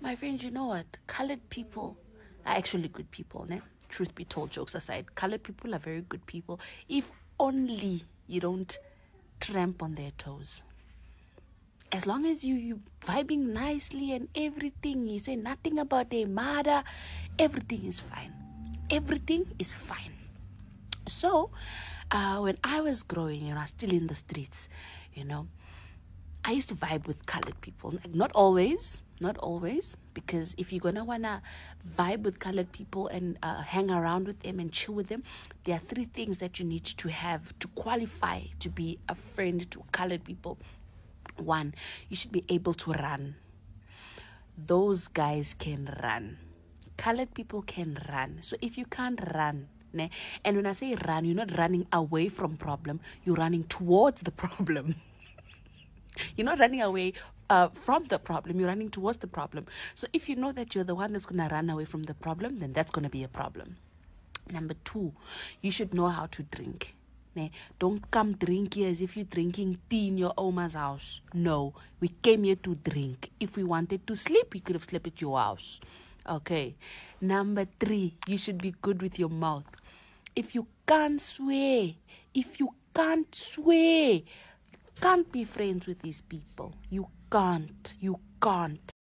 My friend, you know what? Colored people are actually good people, ne? Truth be told, jokes aside, colored people are very good people. If only you don't tramp on their toes. As long as you vibing nicely and everything, you say nothing about their mother, everything is fine. Everything is fine. So, when I was growing, I was still in the streets, I used to vibe with colored people. Like, not always, because if you're gonna wanna vibe with colored people and hang around with them and chill with them, there are 3 things that you need to have to qualify to be a friend to colored people. 1, you should be able to run. Those guys can run. Colored people can run. So if you can't run, and when I say run, you're not running away from problem, you're running towards the problem. You're not running away from the problem, you're running towards the problem. So if you know that you're the one that's going to run away from the problem, then that's going to be a problem. Number 2, you should know how to drink. Don't come drink here as if you're drinking tea in your Oma's house. No, we came here to drink. If we wanted to sleep, we could have slept at your house. Okay. Number 3, you should be good with your mouth. If you can't swear, can't be friends with these people. You can't.